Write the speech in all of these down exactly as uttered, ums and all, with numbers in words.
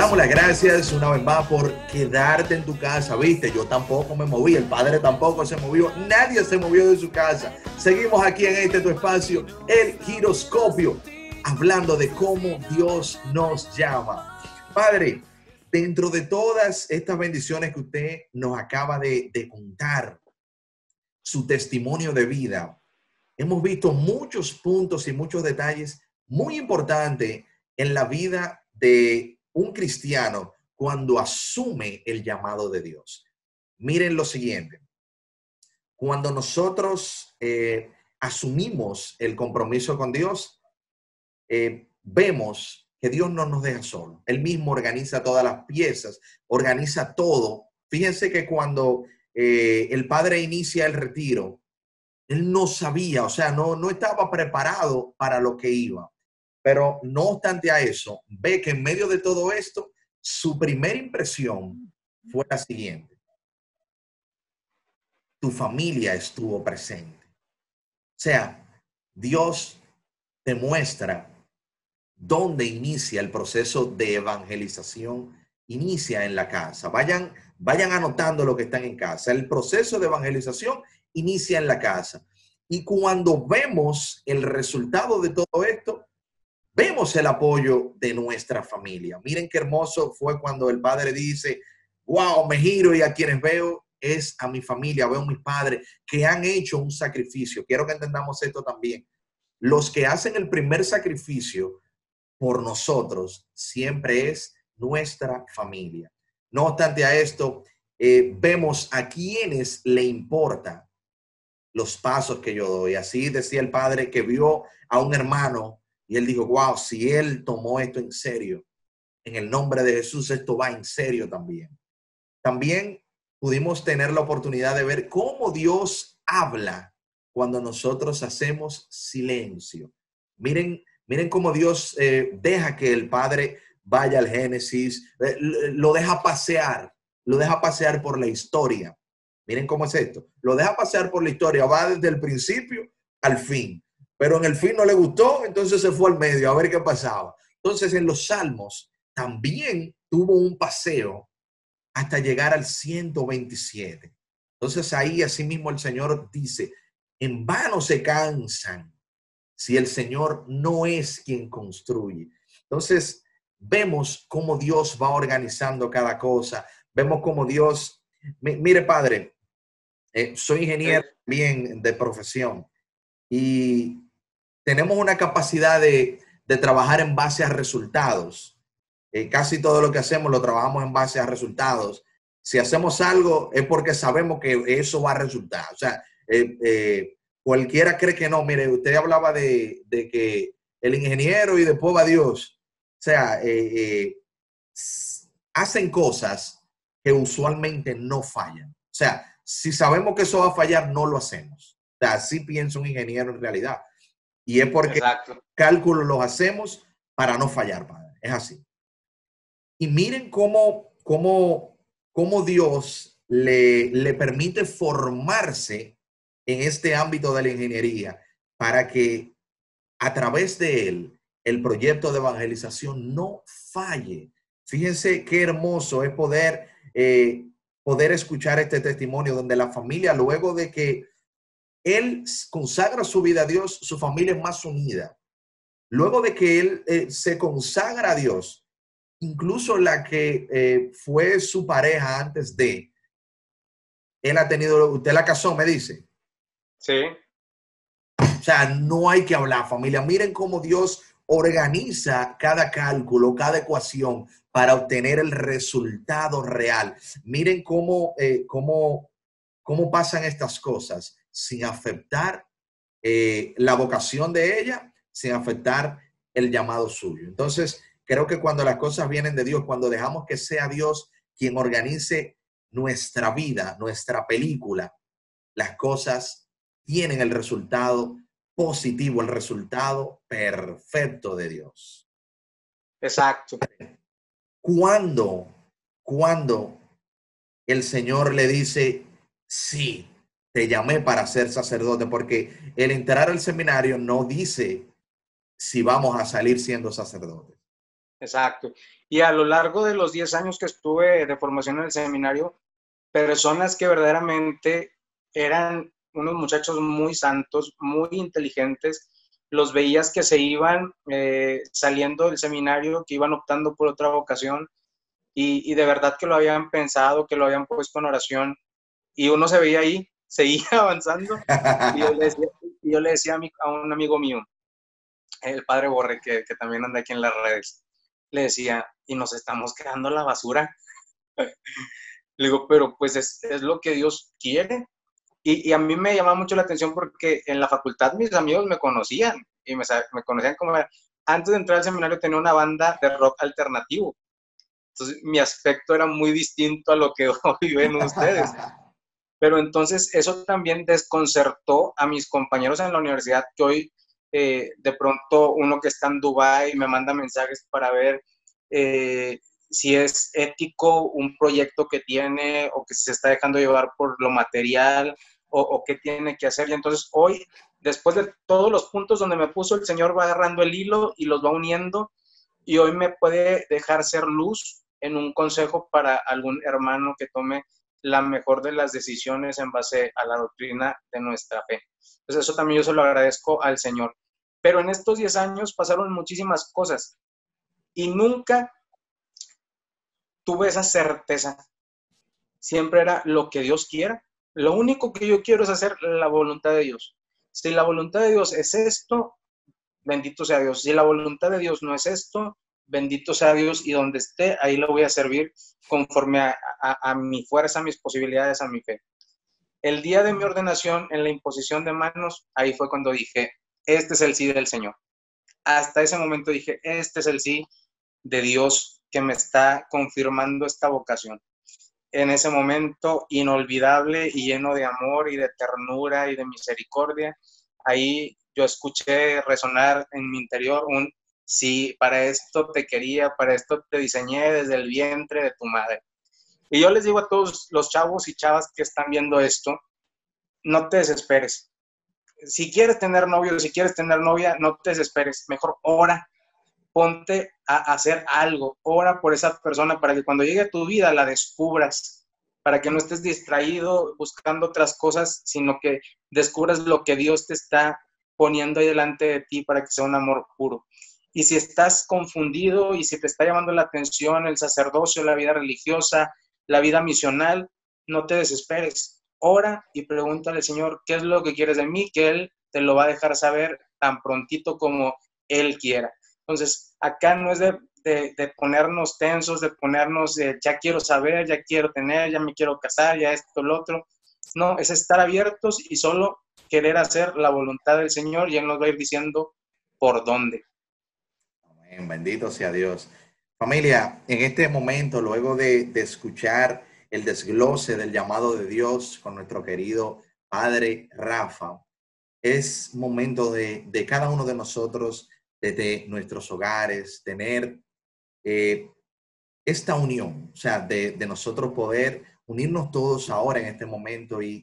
damos las gracias una vez más por quedarte en tu casa, ¿viste? Yo tampoco me moví, el padre tampoco se movió, nadie se movió de su casa. Seguimos aquí en este tu espacio, El Giroscopio, hablando de cómo Dios nos llama. Padre, dentro de todas estas bendiciones que usted nos acaba de, de contar, su testimonio de vida, hemos visto muchos puntos y muchos detalles muy importantes en la vida de un cristiano cuando asume el llamado de Dios. Miren lo siguiente. Cuando nosotros eh, asumimos el compromiso con Dios, eh, vemos que Dios no nos deja solo. Él mismo organiza todas las piezas, organiza todo. Fíjense que cuando eh, el padre inicia el retiro, él no sabía, o sea, no, no estaba preparado para lo que iba. Pero no obstante a eso, ve que en medio de todo esto, su primera impresión fue la siguiente. Tu familia estuvo presente. O sea, Dios te muestra dónde inicia el proceso de evangelización. Inicia en la casa. Vayan, vayan anotando lo que están en casa. El proceso de evangelización inicia en la casa. Y cuando vemos el resultado de todo esto, vemos el apoyo de nuestra familia. Miren qué hermoso fue cuando el padre dice, wow, me giro y a quienes veo es a mi familia, veo a mis padres que han hecho un sacrificio. Quiero que entendamos esto también. Los que hacen el primer sacrificio por nosotros siempre es nuestra familia. No obstante a esto, eh, vemos a quienes le importa los pasos que yo doy. Así decía el padre que vio a un hermano y él dijo, wow, si él tomó esto en serio, en el nombre de Jesús, esto va en serio también. También pudimos tener la oportunidad de ver cómo Dios habla cuando nosotros hacemos silencio. Miren, miren cómo Dios eh, deja que el Padre vaya al Génesis, eh, lo deja pasear, lo deja pasear por la historia. Miren cómo es esto. Lo deja pasear por la historia, va desde el principio al fin. Pero en el fin no le gustó, entonces se fue al medio a ver qué pasaba. Entonces en los Salmos también tuvo un paseo hasta llegar al ciento veintisiete. Entonces ahí asimismo el Señor dice, en vano se cansan si el Señor no es quien construye. Entonces vemos cómo Dios va organizando cada cosa. Vemos cómo Dios, mire padre, eh, soy ingeniero bien de profesión y tenemos una capacidad de, de trabajar en base a resultados. Eh, casi todo lo que hacemos lo trabajamos en base a resultados. Si hacemos algo es porque sabemos que eso va a resultar. O sea, eh, eh, cualquiera cree que no. Mire, usted hablaba de, de que el ingeniero y después va Dios. O sea, eh, eh, hacen cosas que usualmente no fallan. O sea, si sabemos que eso va a fallar, no lo hacemos. O sea, así piensa un ingeniero en realidad. Y es porque Exacto. cálculos los hacemos para no fallar, padre. Es así. Y miren cómo, cómo, cómo Dios le, le permite formarse en este ámbito de la ingeniería para que a través de él el proyecto de evangelización no falle. Fíjense qué hermoso es poder, eh, poder escuchar este testimonio donde la familia, luego de que él consagra su vida a Dios, su familia es más unida. Luego de que él eh, se consagra a Dios, incluso la que eh, fue su pareja antes de, él ha tenido, usted la casó, me dice. Sí. O sea, no hay que hablar, familia. Miren cómo Dios organiza cada cálculo, cada ecuación para obtener el resultado real. Miren cómo, eh, cómo, cómo pasan estas cosas sin afectar eh, la vocación de ella, sin afectar el llamado suyo. Entonces, creo que cuando las cosas vienen de Dios, cuando dejamos que sea Dios quien organice nuestra vida, nuestra película, las cosas tienen el resultado positivo, el resultado perfecto de Dios. Exacto. Cuando, cuando el Señor le dice, sí, te llamé para ser sacerdote, porque el entrar al seminario no dice si vamos a salir siendo sacerdotes. exacto. Y a lo largo de los diez años que estuve de formación en el seminario, personas que verdaderamente eran unos muchachos muy santos, muy inteligentes, los veías que se iban eh, saliendo del seminario, que iban optando por otra vocación y, y de verdad que lo habían pensado, que lo habían puesto en oración y uno se veía ahí, seguía avanzando y yo le decía, y yo le decía a, mi, a un amigo mío, el padre Borre, que, que también anda aquí en las redes, le decía, y nos estamos quedando a la basura. Le digo, pero pues es, es lo que Dios quiere. Y, y, a mí me llamaba mucho la atención porque en la facultad mis amigos me conocían y me, me conocían como era. Antes de entrar al seminario tenía una banda de rock alternativo. Entonces mi aspecto era muy distinto a lo que hoy ven ustedes. Pero entonces eso también desconcertó a mis compañeros en la universidad que hoy eh, de pronto uno que está en Dubái me manda mensajes para ver eh, si es ético un proyecto que tiene o que se está dejando llevar por lo material o, o qué tiene que hacer. Y entonces hoy, después de todos los puntos donde me puso, el Señor va agarrando el hilo y los va uniendo y hoy me puede dejar ser luz en un consejo para algún hermano que tome la mejor de las decisiones en base a la doctrina de nuestra fe. Entonces eso también yo se lo agradezco al Señor. Pero en estos diez años pasaron muchísimas cosas y nunca tuve esa certeza. Siempre era lo que Dios quiera. Lo único que yo quiero es hacer la voluntad de Dios. Si la voluntad de Dios es esto, bendito sea Dios. Si la voluntad de Dios no es esto, bendito sea Dios y donde esté, ahí lo voy a servir conforme a, a, a mi fuerza, a mis posibilidades, a mi fe. El día de mi ordenación, en la imposición de manos, ahí fue cuando dije, este es el sí del Señor. Hasta ese momento dije, este es el sí de Dios que me está confirmando esta vocación. En ese momento inolvidable y lleno de amor y de ternura y de misericordia, ahí yo escuché resonar en mi interior un sí, para esto te quería, para esto te diseñé desde el vientre de tu madre. Y yo les digo a todos los chavos y chavas que están viendo esto, no te desesperes. Si quieres tener novio, si quieres tener novia, no te desesperes. Mejor ora, ponte a hacer algo. Ora por esa persona para que cuando llegue a tu vida la descubras, para que no estés distraído buscando otras cosas, sino que descubras lo que Dios te está poniendo ahí delante de ti para que sea un amor puro. Y si estás confundido y si te está llamando la atención el sacerdocio, la vida religiosa, la vida misional, no te desesperes. Ora y pregúntale al Señor qué es lo que quieres de mí, que Él te lo va a dejar saber tan prontito como Él quiera. Entonces, acá no es de, de, de ponernos tensos, de ponernos de ya quiero saber, ya quiero tener, ya me quiero casar, ya esto, lo otro. No, es estar abiertos y solo querer hacer la voluntad del Señor y Él nos va a ir diciendo por dónde. Amén, bendito sea Dios. Familia, en este momento, luego de, de escuchar el desglose del llamado de Dios con nuestro querido Padre Rafa, es momento de, de cada uno de nosotros, desde nuestros hogares, tener eh, esta unión, o sea, de, de nosotros poder unirnos todos ahora en este momento y,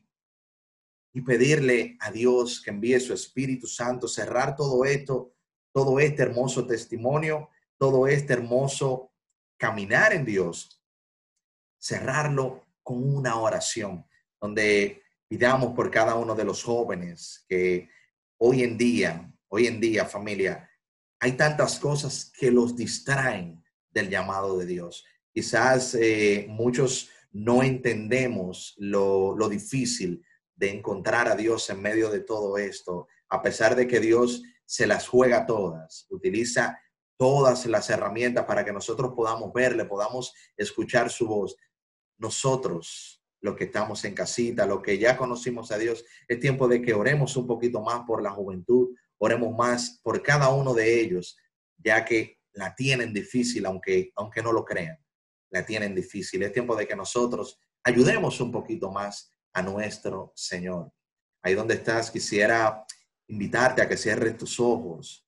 y pedirle a Dios que envíe su Espíritu Santo, cerrar todo esto, todo este hermoso testimonio, todo este hermoso caminar en Dios, cerrarlo con una oración donde pidamos por cada uno de los jóvenes que hoy en día, hoy en día, familia, hay tantas cosas que los distraen del llamado de Dios. Quizás eh, muchos no entendemos lo, lo difícil de encontrar a Dios en medio de todo esto, a pesar de que Dios se las juega todas, utiliza todas las herramientas para que nosotros podamos verle, podamos escuchar su voz. Nosotros, los que estamos en casita, los que ya conocimos a Dios, es tiempo de que oremos un poquito más por la juventud, oremos más por cada uno de ellos, ya que la tienen difícil, aunque, aunque no lo crean, la tienen difícil. Es tiempo de que nosotros ayudemos un poquito más a nuestro Señor. Ahí donde estás, quisiera invitarte a que cierres tus ojos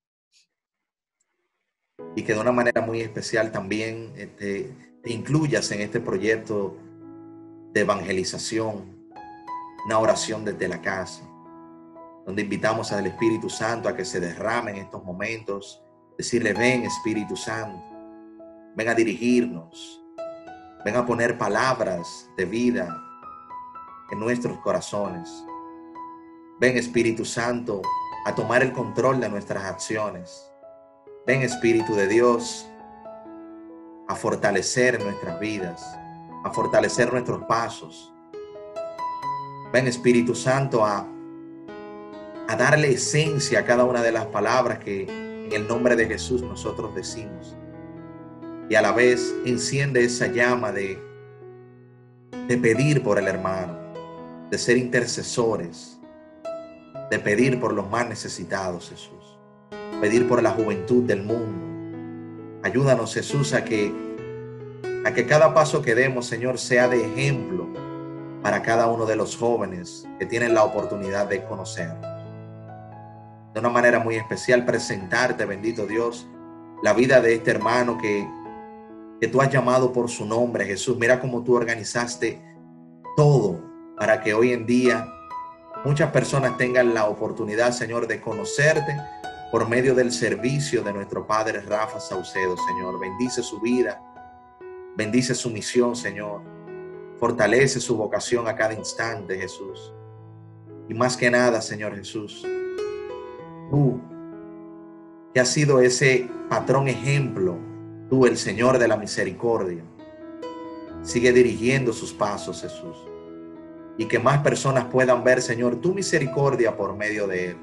y que de una manera muy especial también te, te incluyas en este proyecto de evangelización, una oración desde la casa, donde invitamos al Espíritu Santo a que se derrame en estos momentos, decirle, ven Espíritu Santo, ven a dirigirnos, ven a poner palabras de vida en nuestros corazones. Ven, Espíritu Santo, a tomar el control de nuestras acciones. Ven, Espíritu de Dios, a fortalecer nuestras vidas, a fortalecer nuestros pasos. Ven, Espíritu Santo, a, a darle esencia a cada una de las palabras que en el nombre de Jesús nosotros decimos. Y a la vez enciende esa llama de, de pedir por el hermano, de ser intercesores, de pedir por los más necesitados, Jesús. Pedir por la juventud del mundo. Ayúdanos, Jesús, a que, a que cada paso que demos, Señor, sea de ejemplo para cada uno de los jóvenes que tienen la oportunidad de conocer. De una manera muy especial, presentarte, bendito Dios, la vida de este hermano que, que tú has llamado por su nombre, Jesús. Mira cómo tú organizaste todo para que hoy en día muchas personas tengan la oportunidad, Señor, de conocerte por medio del servicio de nuestro Padre Rafa Saucedo, Señor. Bendice su vida, bendice su misión, Señor. Fortalece su vocación a cada instante, Jesús. Y más que nada, Señor Jesús, tú, que has sido ese patrón ejemplo, tú, el Señor de la misericordia, sigue dirigiendo sus pasos, Jesús. Y que más personas puedan ver, Señor, tu misericordia por medio de él.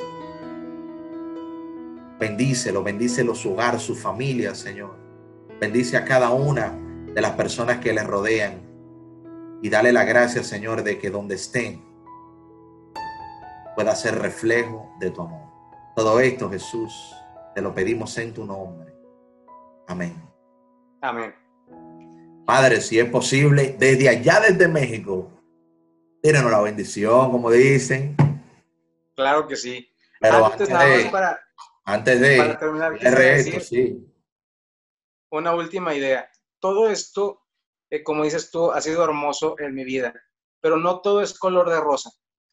Bendícelo, bendícelo su hogar, su familia, Señor. Bendice a cada una de las personas que le rodean. Y dale la gracia, Señor, de que donde estén pueda ser reflejo de tu amor. Todo esto, Jesús, te lo pedimos en tu nombre. Amén. Amén. Padre, si es posible, desde allá, desde México, tírenos la bendición, como dicen. Claro que sí. Pero antes, antes nada de, más para, antes de para terminar, quisiera esto, decir sí. una última idea. Todo esto, eh, como dices tú, ha sido hermoso en mi vida, pero no todo es color de rosa.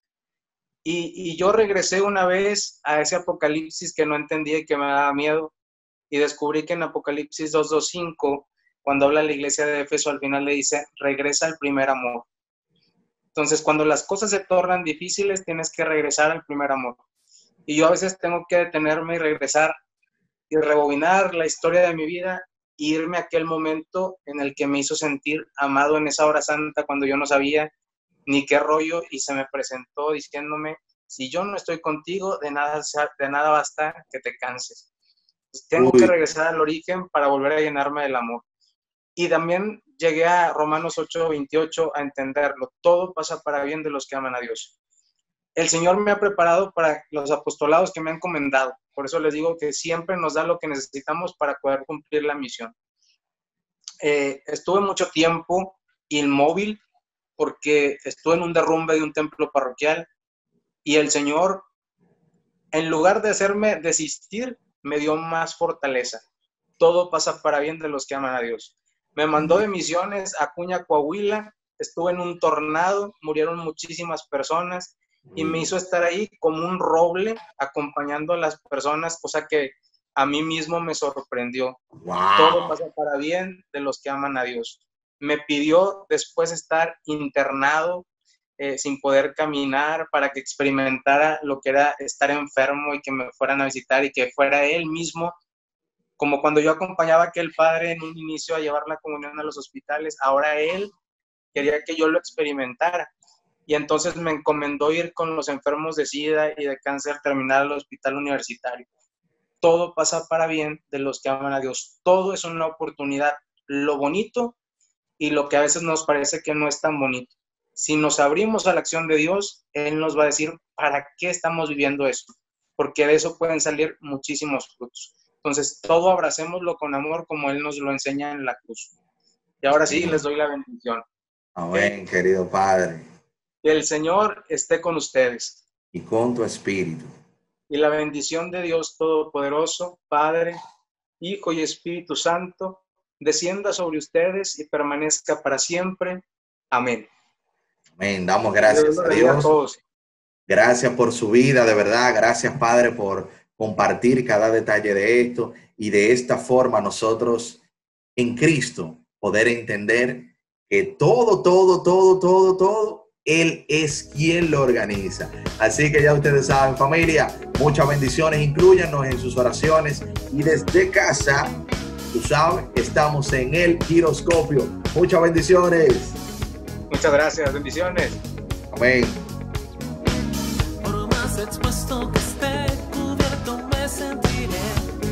Y, y yo regresé una vez a ese Apocalipsis que no entendía y que me daba miedo, y descubrí que en Apocalipsis dos veinticinco, cuando habla la iglesia de Éfeso, al final le dice, regresa al primer amor. Entonces, cuando las cosas se tornan difíciles, tienes que regresar al primer amor. Y yo a veces tengo que detenerme y regresar y rebobinar la historia de mi vida e irme a aquel momento en el que me hizo sentir amado en esa hora santa cuando yo no sabía ni qué rollo, y se me presentó diciéndome, si yo no estoy contigo, de nada, de nada basta que te canses. Entonces, tengo Uy. que regresar al origen para volver a llenarme del amor. Y también llegué a Romanos ocho veintiocho a entenderlo. Todo pasa para bien de los que aman a Dios. El Señor me ha preparado para los apostolados que me han encomendado. Por eso les digo que siempre nos da lo que necesitamos para poder cumplir la misión. Eh, estuve mucho tiempo inmóvil porque estuve en un derrumbe de un templo parroquial y el Señor, en lugar de hacerme desistir, me dio más fortaleza. Todo pasa para bien de los que aman a Dios. Me mandó de misiones a Acuña, Coahuila, estuve en un tornado, murieron muchísimas personas y me hizo estar ahí como un roble acompañando a las personas, cosa que a mí mismo me sorprendió. Wow. Todo pasa para bien de los que aman a Dios. Me pidió después estar internado eh, sin poder caminar para que experimentara lo que era estar enfermo y que me fueran a visitar y que fuera él mismo, como cuando yo acompañaba a aquel padre en un inicio a llevar la comunión a los hospitales, ahora él quería que yo lo experimentara. Y entonces me encomendó ir con los enfermos de SIDA y de cáncer terminal al hospital universitario. Todo pasa para bien de los que aman a Dios. Todo es una oportunidad. Lo bonito y lo que a veces nos parece que no es tan bonito. Si nos abrimos a la acción de Dios, Él nos va a decir para qué estamos viviendo esto, porque de eso pueden salir muchísimos frutos. Entonces, todo abracémoslo con amor como Él nos lo enseña en la cruz. Y ahora sí, les doy la bendición. Amén, querido Padre. Que el Señor esté con ustedes. Y con tu espíritu. Y la bendición de Dios Todopoderoso, Padre, Hijo y Espíritu Santo, descienda sobre ustedes y permanezca para siempre. Amén. Amén. Damos gracias a Dios. A todos. Gracias por su vida, de verdad. Gracias, Padre, por compartir cada detalle de esto. Y de esta forma nosotros en Cristo, poder entender que todo, todo, todo, todo, todo, Él es quien lo organiza. Así que ya ustedes saben, familia, muchas bendiciones, inclúyanos en sus oraciones y desde casa, tú sabes, estamos en el giroscopio. Muchas bendiciones. Muchas gracias, bendiciones. Amén. Por más expuesto que esté, cubierto me sentiré.